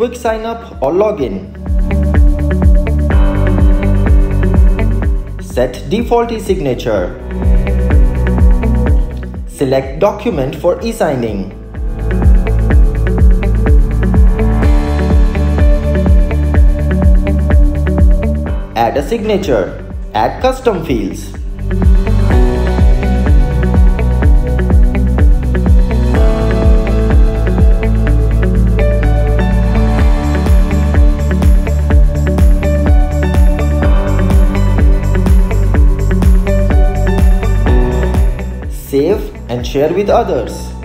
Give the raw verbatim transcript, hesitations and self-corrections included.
quick sign up or login. Set default e-signature. Select document for e-signing. Add a signature. Add custom fields. Save and share with others.